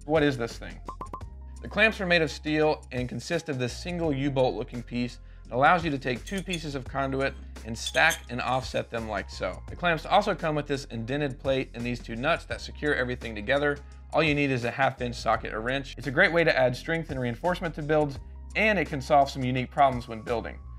What is this thing? The clamps are made of steel and consist of this single U-bolt looking piece that allows you to take two pieces of conduit and stack and offset them like so. The clamps also come with this indented plate and these two nuts that secure everything together. All you need is a 1/2" socket or wrench. It's a great way to add strength and reinforcement to builds, and it can solve some unique problems when building.